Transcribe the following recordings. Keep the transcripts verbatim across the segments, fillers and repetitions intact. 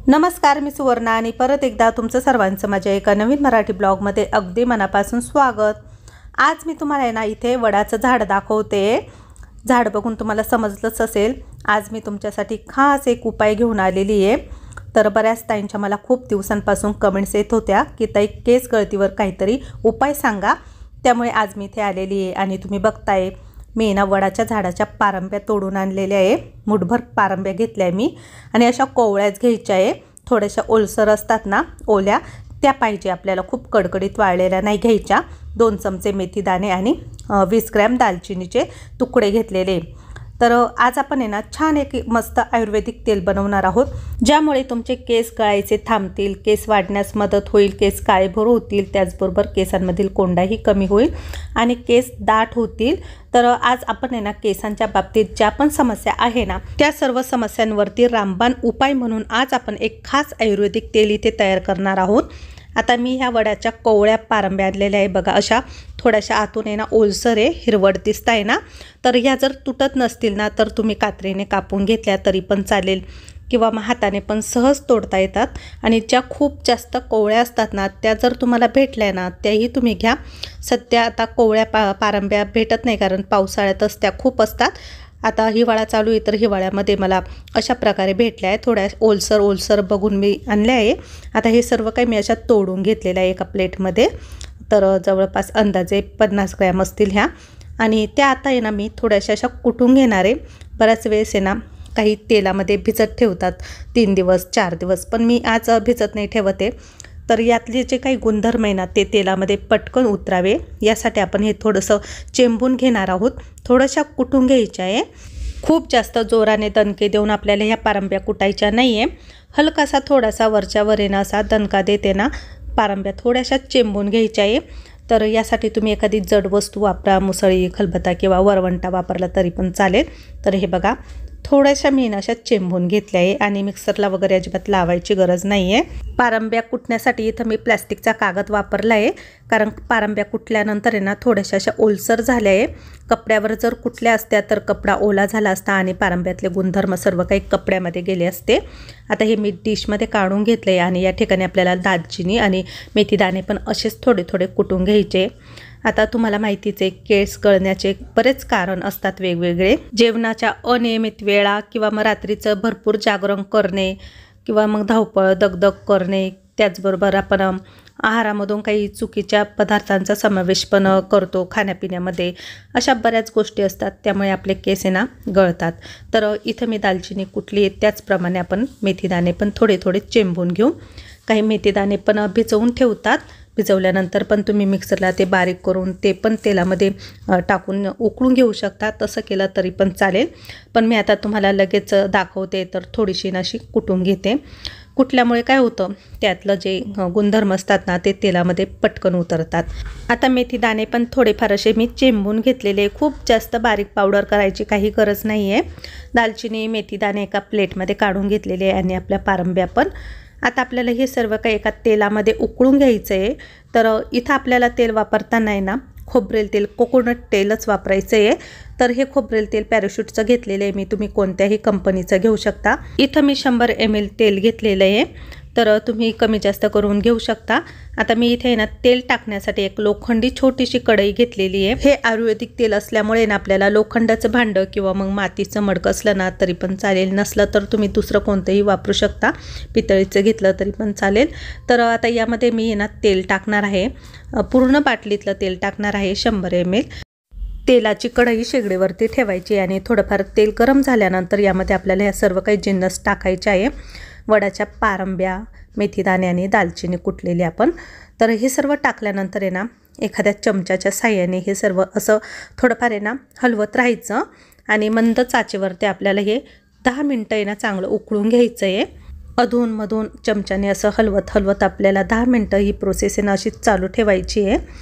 नमस्कार, मी सुवर्णा आणि परत एकदा तुमचं सर्वांचं माझ्या एका नवीन मराठी ब्लॉगमध्ये अगदी मनापासून स्वागत। आज मी तुम्हाला ना इथे वडाचं झाड दाखवते। झाड बघून तुम्हाला समजलंच असेल, आज मी तुमच्यासाठी खास एक उपाय घेऊन आलेली आहे। तर बऱ्याच ताईंच्या मला खूप दिवसांपासून कमेंट्स येत होत्या की ताई केस गळतीवर काहीतरी उपाय सांगा, त्यामुळे आज मी इथे आलेली आहे। आणि तुम्ही बघताय मी ना वडाच्या झाडाच्या पारंब्या तोडून आणलेल्या आहे। मुठभर पारंब्या घेतल्या मी आणि अशा कोवळ्याच घ्यायच्या आहे। थोड्याशा ओलसर असतात ना, ओल्या त्या पाहिजे आपल्याला, खूप कडकडीत वाळलेल्या नाही घ्यायच्या। दोन चमचे मेथी दाणे आणि वीस ग्रॅम दालचिनीचे तुकडे घेतलेले। तर आज आपण आहे ना छान एक मस्त आयुर्वेदिक तेल बनवणार आहोत, ज्यामुळे तुमचे केस गळायचे थांबतील, केस वाढण्यास मदत होईल, केस काळेभोर होतील, त्याचबरोबर केसांमधील कोंडाही कमी होईल आणि केस दाट होतील। तर आज आपण आहे ना केसांच्या बाबतीत ज्या पण समस्या आहे ना, त्या सर्व समस्यांवरती रामबाण उपाय म्हणून आज आपण एक खास आयुर्वेदिक तेल इथे तयार करणार आहोत। आता मी ह्या वडाच्या कोवळ्या पारंब्या आणलेल्या आहे बघा, अशा थोड्याशा आतून आहे ना ओलसर आहे, हिरवट दिसत आहे ना। तर ह्या जर तुटत नसतील ना तर तुम्ही कात्रीने कापून घेतल्या तरी पण चालेल, किंवा मग हाताने पण सहज तोडता येतात। आणि ज्या खूप जास्त कोवळ्या असतात ना, त्या जर तुम्हाला भेटल्या ना त्याही तुम्ही घ्या। सध्या आता कोवळ्या पा पारंब्या भेटत नाही, कारण पावसाळ्यातच त्या खूप असतात। आता हिवाळा चालू आहे, तर हिवाळ्यामध्ये मला अशा प्रकारे भेटल्या आहे, थोड्या ओलसर ओलसर बघून मी आणल्या आहे। आता हे सर्व काही मी अशा तोडून घेतलेलं आहे एका प्लेटमध्ये। तर जवळपास अंदाजे पन्नास ग्रॅम असतील ह्या, आणि त्या आता आहे ना मी थोड्याशा अशा कुटून घेणार आहे। बऱ्याच वेळेस आहे ना काही तेलामध्ये भिजत ठेवतात तीन दिवस चार दिवस, पण मी आज भिजत नाही ठेवते। तर यातले जे काही गुणधर्म आहे ना ते तेलामध्ये पटकन उतरावे, यासाठी आपण हे थोडंसं चेंबून घेणार आहोत। थोडंशा कुटून घ्यायचं आहे, खूप जास्त जोराने दणके देऊन आपल्याला ह्या पारंब्या कुटायच्या नाही आहे। हलकासा थोडासा वरच्या वरेनं असा दणका देते ना पारंब्या थोड्याशा चेंबून घ्यायच्या आहे। तर यासाठी तुम्ही एखादी जड वस्तू वापरा, मुसळी, खलबत्ता किंवा वरवंटा वापरला तरी पण चालेल। तर हे बघा थोड्याशा मी अशा चेंबून घेतल्या आहे, आणि मिक्सरला वगैरे अजिबात लावायची गरज नाही आहे। पारंब्या कुटण्यासाठी इथं मी प्लॅस्टिकचा कागद वापरला आहे, कारण पारंब्या कुटल्यानंतर आहे ना थोड्याशा अशा ओलसर झाल्या आहे। कपड्यावर जर कुटल्या असत्या तर कपडा ओला झाला असता आणि पारंब्यातले गुणधर्म सर्व काही कपड्यामध्ये गेले असते। आता हे मी डिशमध्ये काढून घेतले आहे, आणि या ठिकाणी आपल्याला दालचिनी आणि मेथी दाणे पण असेच थोडे थोडे कुटून घ्यायचे। आता तुम्हाला माहितीच आहे, केस गळण्याचे बरेच कारण असतात वेगवेगळे। जेवणाच्या अनियमित वेळा, किंवा मग रात्रीचं भरपूर जागरण करणे, किंवा मग धावपळ दगदग करणे, त्याचबरोबर आपण आहारामधून काही चुकीच्या पदार्थांचा समावेश पण करतो खाण्यापिण्यामध्ये, अशा बऱ्याच गोष्टी असतात, त्यामुळे आपले केस आहे ना गळतात। तर इथं मी दालचिनी कुटली आहे, त्याचप्रमाणे आपण मेथीदाणे पण थोडे थोडे चेंबून घेऊ। काही मेथीदाणे पण भिजवून ठेवतात, भिजवल्यानंतर पण तुम्ही मिक्सरला ते बारीक करून ते पण तेलामध्ये टाकून उकळून घेऊ शकता, तसं केलं तरी पण चालेल। पण मी आता तुम्हाला लगेच दाखवते, तर थोडीशी अशी कुटून घेते। कुटल्यामुळे काय होतं, त्यातलं जे गुणधर्म असतात ना ते तेलामध्ये पटकन उतरतात। आता मेथी दाणे पण थोडेफार असे मी चेंबून घेतलेले, खूप जास्त बारीक पावडर करायची काही गरज नाही आहे। दालचिनी मेथी दाणे एका प्लेटमध्ये काढून घेतलेले आहे, आणि आपल्या पारंब्या पण। आता आपल्याला हे सर्व काही एका तेलामध्ये उकळून घ्यायचं आहे। तर इथं आपल्याला तेल वापरताना आहे ना खोबरेल तेल, कोकोनट तेलच वापरायचं आहे। तर हे खोबरेल तेल पॅराशूटचं घेतलेलं आहे मी, तुम्ही कोणत्याही कंपनीचं घेऊ शकता। इथं मी शंभर एम एल तेल घेतलेलं आहे, तर तुम्ही कमी जास्त करून घेऊ शकता। आता मी इथे ना तेल टाकण्यासाठी एक लोखंडी छोटीशी कढई घेतलेली आहे। हे आयुर्वेदिक तेल असल्यामुळे ना आपल्याला लोखंडाचं भांडं किंवा मग मातीचं मडकं असलं ना तरी पण चालेल, नसलं तर तुम्ही दुसरं कोणतंही वापरू शकता, पितळीचं घेतलं तरी पण चालेल। तर आता यामध्ये मी ना तेल टाकणार आहे, पूर्ण बाटलीतलं तेल टाकणार आहे शंभर एम एल। तेलाची कढई शेगडीवरती ठेवायची, आणि थोडंफार तेल गरम झाल्यानंतर यामध्ये आपल्याला ह्या सर्व काही जिन्नस टाकायचे आहे। वडाच्या पारंब्या, मेथीदाणे आणि दालचिनी कुटलेली आपण। तर हे सर्व टाकल्यानंतर आहे ना एखाद्या चमच्याच्या साह्याने हे सर्व असं थोडंफार आहे ना हलवत राहायचं, आणि मंद चाचेवरती आपल्याला हे दहा मिनटं आहे ना चांगलं उकळून घ्यायचं आहे। अधूनमधून चमच्याने असं हलवत हलवत आपल्याला दहा मिनटं ही प्रोसेस आहे ना अशी चालू ठेवायची आहे।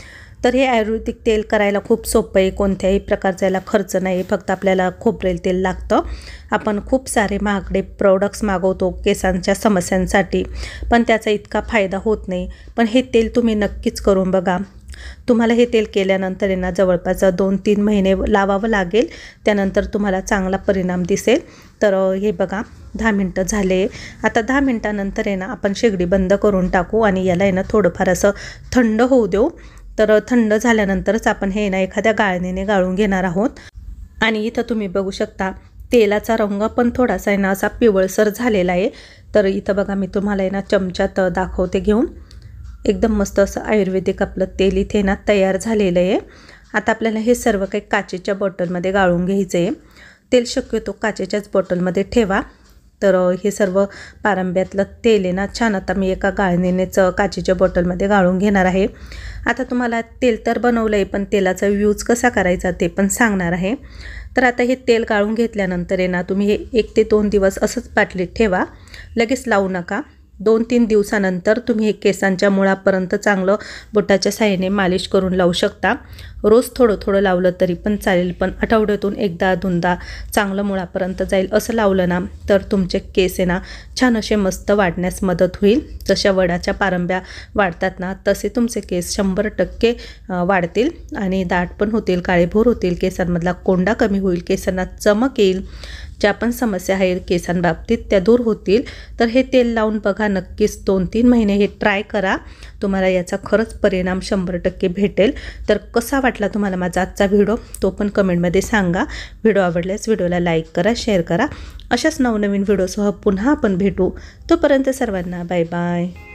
तर हे आयुर्वेदिक तेल करायला खूप सोपं आहे, कोणत्याही प्रकारचा याला खर्च नाही, फक्त आपल्याला खोबरेल तेल लागतं. आपण खूप सारे महागडे प्रोडक्ट्स मागवतो केसांच्या समस्यांसाठी, पण त्याचा इतका फायदा होत नाही. पण हे तेल तुम्ही नक्कीच करून बघा. तुम्हाला हे तेल केल्यानंतर आहे ना जवळपास दोन तीन महिने लावावं लागेल, त्यानंतर तुम्हाला चांगला परिणाम दिसेल. तर हे बघा दहा मिनटं झाले. आता दहा मिनटानंतर आहे ना आपण शेगडी बंद करून टाकू आणि याला आहे ना थोडंफार असं थंड होऊ देऊ. तर थंड झाल्यानंतरच आपण हे ना एखाद्या गाळणीने गाळून घेणार आहोत. आणि इथं तुम्ही बघू शकता तेलाचा रंग पण थोडासा आहे ना असा पिवळसर झालेला आहे. तर इथं बघा मी तुम्हाला आहे ना चमच्यात दाखवते घेऊन. एकदम मस्त असं आयुर्वेदिक आपलं तेल इथे ना तयार झालेलं आहे. आता आपल्याला हे सर्व काही काचेच्या बॉटलमध्ये गाळून घ्यायचं आहे. तेल शक्यतो काचेच्याच बॉटलमध्ये ठेवा. तर हे सर्व पारंब्यातलं तेल आहे ना छान आता मी एका गाळणीनेच काचेच्या बॉटलमध्ये गाळून घेणार आहे. आता तुम्हाला तेल तर बनवलं आहे, पण तेलाचा यूज कसा करायचा ते पण सांगणार आहे. तर आता हे तेल गाळून घेतल्यानंतर आहे ना तुम्ही हे एक ते दोन दिवस असंच बाटलीत ठेवा, लगेच लावू नका. दोन तीन दिवसानंतर तुम्ही हे केसांच्या मुळापर्यंत चांगलं बोटाच्या साहाय्याने मालिश करून लावू शकता. रोज थोडं थोडं लावलं तरी पण चालेल, पण आठवड्यातून एकदा दोनदा चांगलं मुळापर्यंत जाईल असं लावलं ना तर तुमचे केस आहे ना छान असे मस्त वाढण्यास मदत होईल. जशा वडाच्या पारंब्या वाढतात ना तसे तुमचे केस शंभर टक्के वाढतील आणि दाट पण होतील, काळेभोर होतील, केसांमधला कोंडा कमी होईल, केसांना चमक येईल. ज्या पण समस्या आहेत केसांबाबतीत त्या दूर होतील. तर हे तेल लावून बघा, नक्कीच दोन तीन महिने हे ट्राय करा, तुम्हाला याचा खरंच परिणाम शंभर टक्के भेटेल. तर कसा वाटला तुम्हाला माझा आजचा व्हिडिओ तो पण कमेंटमध्ये सांगा. व्हिडिओ आवडल्यास व्हिडिओला लाईक करा, शेअर करा. अशाच नवनवीन व्हिडिओसह पुन्हा आपण भेटू. तोपर्यंत सर्वांना बाय बाय.